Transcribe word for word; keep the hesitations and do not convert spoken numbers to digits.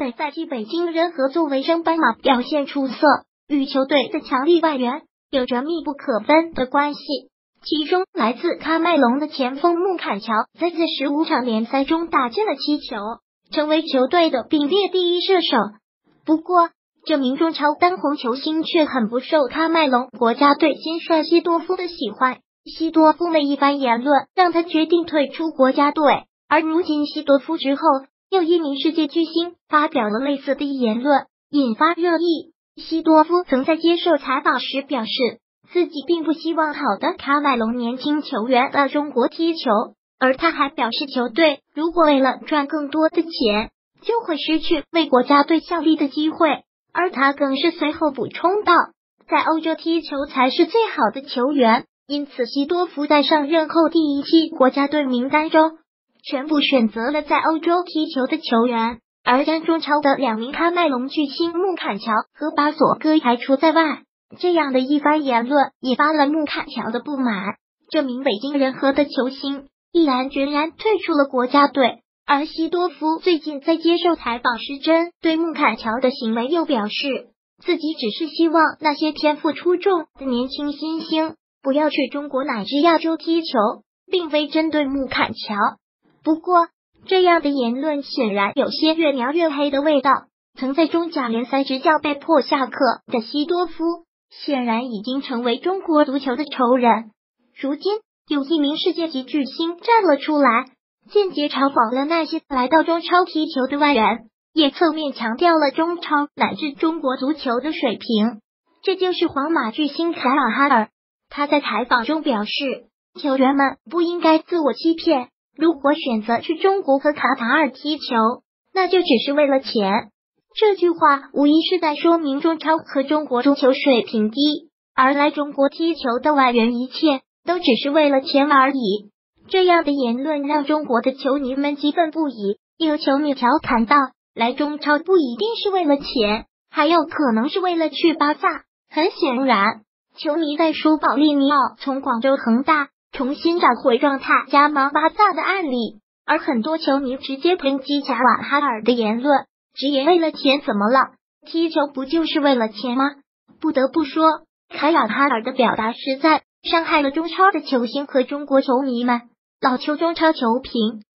本赛季北京人和作为升班马表现出色，与球队的强力外援有着密不可分的关系。其中来自喀麦隆的前锋穆坎乔在这十五场联赛中打进了七球，成为球队的并列第一射手。不过，这名中超当红球星却很不受喀麦隆国家队新帅西多夫的喜欢。西多夫的一番言论让他决定退出国家队，而如今西多夫之后又一名世界巨星发表了类似的言论，引发热议。西多夫曾在接受采访时表示，自己并不希望好的喀麦隆年轻球员到中国踢球，而他还表示，球队如果为了赚更多的钱，就会失去为国家队效力的机会。而他更是随后补充道，在欧洲踢球才是最好的球员。因此，西多夫在上任后第一期国家队名单中全部选择了在欧洲踢球的球员，而将中超的两名喀麦隆巨星穆坎乔和巴索戈排除在外。这样的一番言论引发了穆坎乔的不满，这名北京人和的球星毅然决然退出了国家队。而西多夫最近在接受采访时，针对穆坎乔的行为又表示，自己只是希望那些天赋出众的年轻新星不要去中国乃至亚洲踢球，并非针对穆坎乔。不过，这样的言论显然有些越描越黑的味道。曾在中甲联赛执教被迫下课的西多夫，显然已经成为中国足球的仇人。如今，有一名世界级巨星站了出来，间接嘲讽了那些来到中超踢球的外援，也侧面强调了中超乃至中国足球的水平。这就是皇马巨星凯尔哈尔。他在采访中表示，球员们不应该自我欺骗，如果选择去中国和卡塔尔踢球，那就只是为了钱。这句话无疑是在说明中超和中国足球水平低，而来中国踢球的外援一切都只是为了钱而已。这样的言论让中国的球迷们激愤不已，有球迷调侃道，来中超不一定是为了钱，还有可能是为了去巴萨。很显然，球迷在说保利尼奥从广州恒大重新找回状态加盟巴萨的案例，而很多球迷直接抨击贾瓦哈尔的言论，直言为了钱怎么了？踢球不就是为了钱吗？不得不说，凯尔哈尔的表达实在伤害了中超的球星和中国球迷们。老球中超球评